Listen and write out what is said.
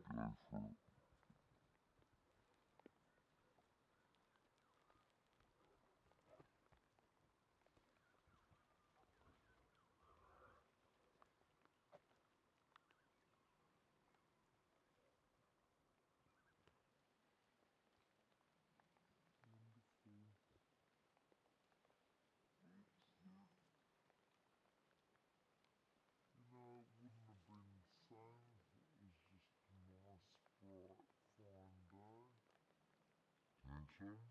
Go for it. Wonderful. You know, it wouldn't have been the same if it was just a nice, bright, fine day. Think so?